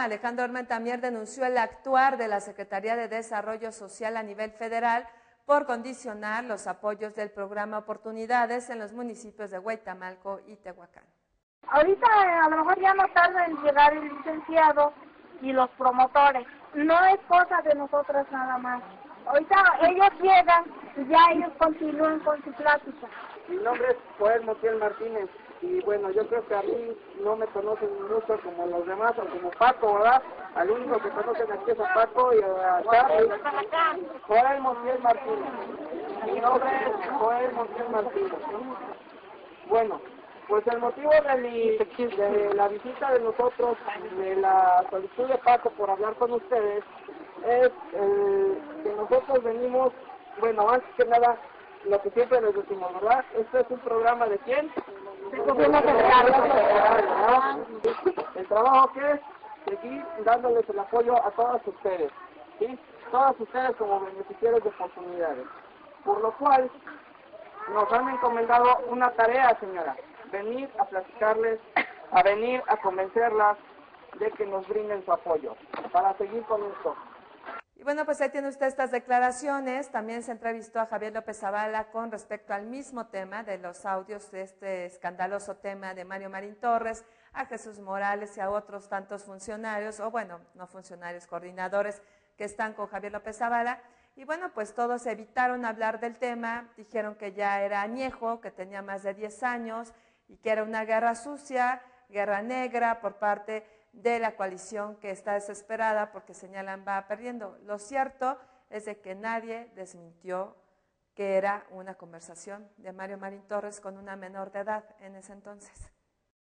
Alejandro Armentamier denunció el actuar de la Secretaría de Desarrollo Social a nivel federal por condicionar los apoyos del programa Oportunidades en los municipios de Hueytamalco y Tehuacán. Ahorita a lo mejor ya no tarda en llegar el licenciado y los promotores. No es cosa de nosotras nada más. Ahorita ellos llegan y ya ellos continúan con su plática. Mi nombre es Joel Montiel Martínez y bueno, yo creo que a mí no me conocen mucho como los demás o como Paco, ¿verdad? Al único que conocen aquí es a Paco y a Charlie. Joel Montiel Martínez. Mi nombre es Joel Montiel Martínez. Bueno, pues el motivo de la visita de nosotros, de la solicitud de Paco por hablar con ustedes, es que nosotros venimos, bueno, antes que nada, lo que siempre les decimos, ¿verdad? Este es un programa de ¿quién? El gobierno federal. El trabajo que es seguir dándoles el apoyo a todas ustedes, ¿sí? Todas ustedes como beneficiarios de oportunidades. Por lo cual, nos han encomendado una tarea, señora, venir a platicarles, a venir a convencerlas de que nos brinden su apoyo para seguir con esto. Y bueno, pues ahí tiene usted estas declaraciones. También se entrevistó a Javier López Zavala con respecto al mismo tema de los audios de este escandaloso tema de Mario Marín Torres, a Jesús Morales y a otros tantos funcionarios, o bueno, no funcionarios, coordinadores que están con Javier López Zavala. Y bueno, pues todos evitaron hablar del tema, dijeron que ya era añejo, que tenía más de 10 años y que era una guerra sucia, guerra negra por parte de la coalición que está desesperada porque señalan va perdiendo. Lo cierto es de que nadie desmintió que era una conversación de Mario Marín Torres con una menor de edad en ese entonces.